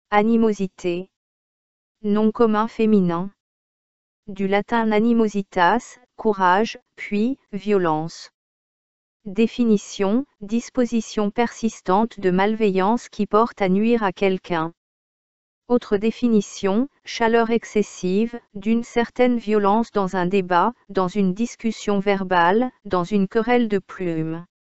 Animosité. Nom commun féminin. Du latin animositas, courage, puis, violence. Définition, disposition persistante de malveillance qui porte à nuire à quelqu'un. Autre définition, chaleur excessive, d'une certaine violence dans un débat, dans une discussion verbale, dans une querelle de plumes.